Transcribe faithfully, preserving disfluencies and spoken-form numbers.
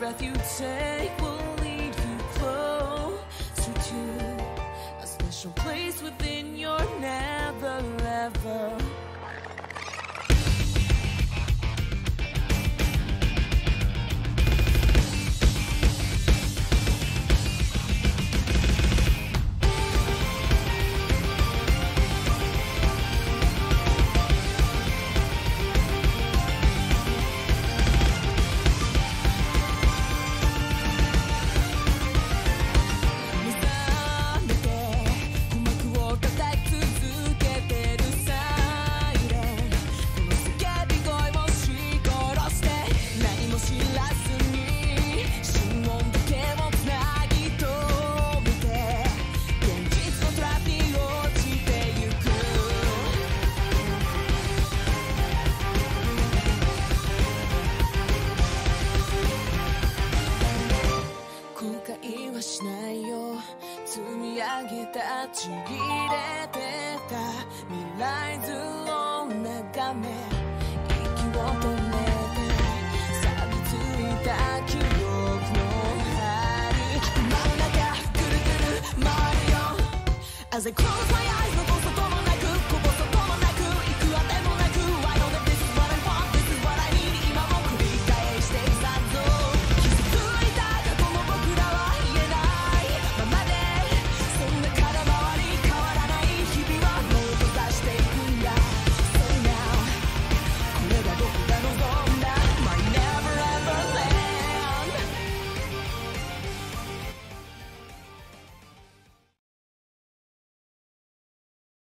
breath you take will lead you closer to a special place within your never ever.しないよ積み上げたちぎれてた未来図を眺め息を止めて錆びついた記憶の針真ん中ぐるぐる回るよ As I close my